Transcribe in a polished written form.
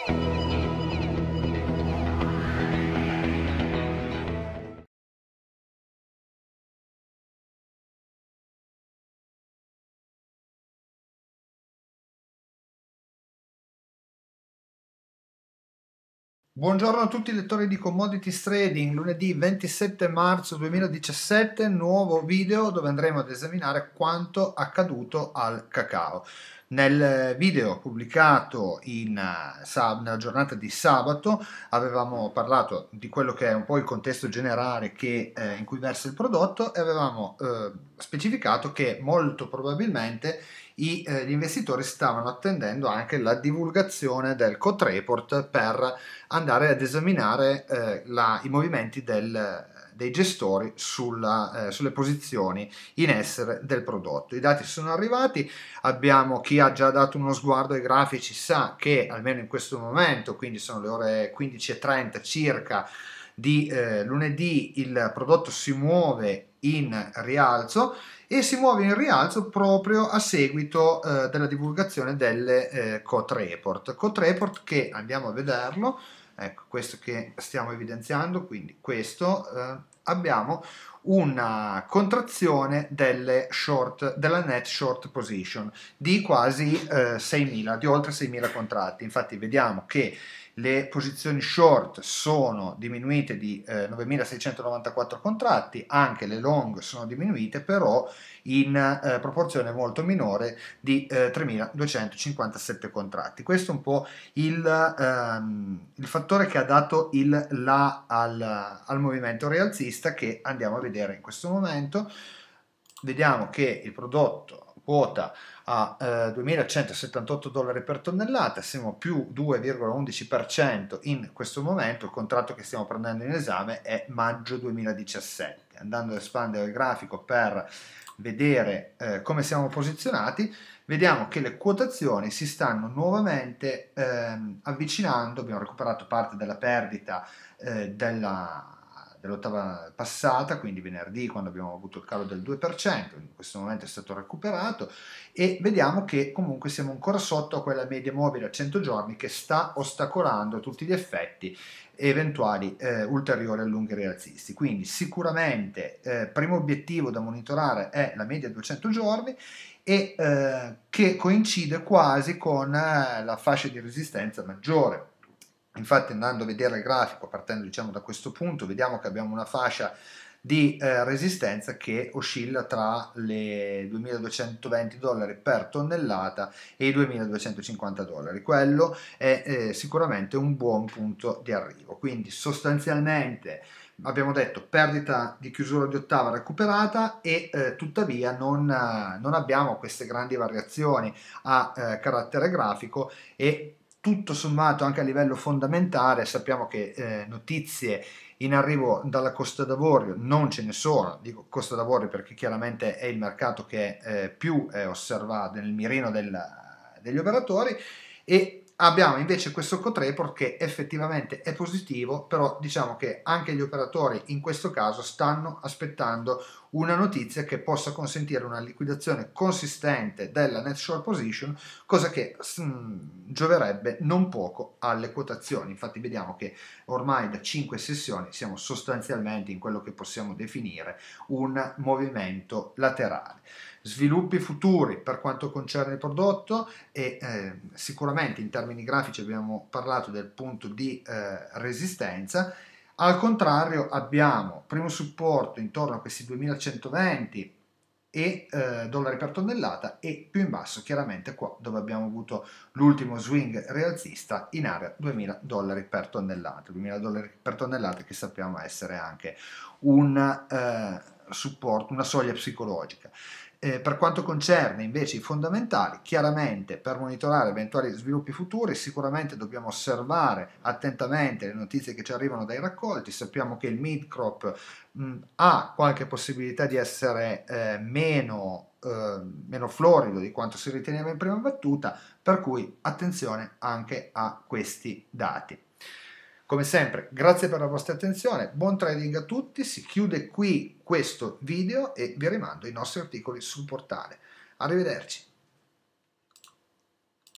Buongiorno a tutti i lettori di Commodities Trading, lunedì 27 marzo 2017, nuovo video dove andremo ad esaminare quanto accaduto al cacao. Nel video pubblicato nella giornata di sabato avevamo parlato di quello che è un po' il contesto generale in cui versa il prodotto e avevamo specificato che molto probabilmente gli investitori stavano attendendo anche la divulgazione del Cote Report per andare ad esaminare i movimenti dei gestori sulle posizioni in essere del prodotto. I dati sono arrivati, chi ha già dato uno sguardo ai grafici sa che almeno in questo momento, quindi sono le ore 15:30 circa di lunedì, il prodotto si muove in rialzo e si muove in rialzo proprio a seguito della divulgazione del Cote Report. Cote Report che andiamo a vederlo. Ecco, questo che stiamo evidenziando, quindi questo, abbiamo una contrazione della net short position di quasi 6.000, di oltre 6.000 contratti. Infatti vediamo che le posizioni short sono diminuite di 9.694 contratti, anche le long sono diminuite, però in proporzione molto minore di 3.257 contratti. Questo è un po' il fattore che ha dato il là al movimento rialzista che andiamo a vedere in questo momento. Vediamo che il prodotto quota a $2.178 per tonnellata, siamo più 2,11% in questo momento. Il contratto che stiamo prendendo in esame è maggio 2017. Andando ad espandere il grafico per vedere come siamo posizionati, vediamo che le quotazioni si stanno nuovamente avvicinando. Abbiamo recuperato parte della perdita dell'ottava passata, quindi venerdì, quando abbiamo avuto il calo del 2%, in questo momento è stato recuperato, e vediamo che comunque siamo ancora sotto a quella media mobile a 100 giorni che sta ostacolando a tutti gli effetti eventuali ulteriori allunghi rialzisti. Quindi sicuramente primo obiettivo da monitorare è la media 200 giorni e che coincide quasi con la fascia di resistenza maggiore. Infatti, andando a vedere il grafico, partendo diciamo da questo punto, vediamo che abbiamo una fascia di resistenza che oscilla tra le $2.220 per tonnellata e i $2.250. Quello è sicuramente un buon punto di arrivo. Quindi sostanzialmente abbiamo detto perdita di chiusura di ottava recuperata e tuttavia non abbiamo queste grandi variazioni a carattere grafico e tutto sommato anche a livello fondamentale sappiamo che notizie in arrivo dalla Costa d'Avorio non ce ne sono. Dico Costa d'Avorio perché chiaramente è il mercato che più è osservato nel mirino degli operatori, e abbiamo invece questo Cote Report che effettivamente è positivo, però diciamo che anche gli operatori in questo caso stanno aspettando una notizia che possa consentire una liquidazione consistente della net short position, cosa che gioverebbe non poco alle quotazioni. Infatti vediamo che ormai da 5 sessioni siamo sostanzialmente in quello che possiamo definire un movimento laterale. Sviluppi futuri per quanto concerne il prodotto e sicuramente in termini grafici abbiamo parlato del punto di resistenza. Al contrario abbiamo primo supporto intorno a questi 2120 dollari per tonnellata, e più in basso chiaramente qua dove abbiamo avuto l'ultimo swing rialzista in area $2.000 per tonnellata, $2.000 per tonnellata che sappiamo essere anche un supporto, una soglia psicologica. Per quanto concerne invece i fondamentali, chiaramente per monitorare eventuali sviluppi futuri sicuramente dobbiamo osservare attentamente le notizie che ci arrivano dai raccolti. Sappiamo che il mid crop ha qualche possibilità di essere meno florido di quanto si riteneva in prima battuta, per cui attenzione anche a questi dati. Come sempre, grazie per la vostra attenzione, buon trading a tutti, si chiude qui questo video e vi rimando ai nostri articoli sul portale. Arrivederci.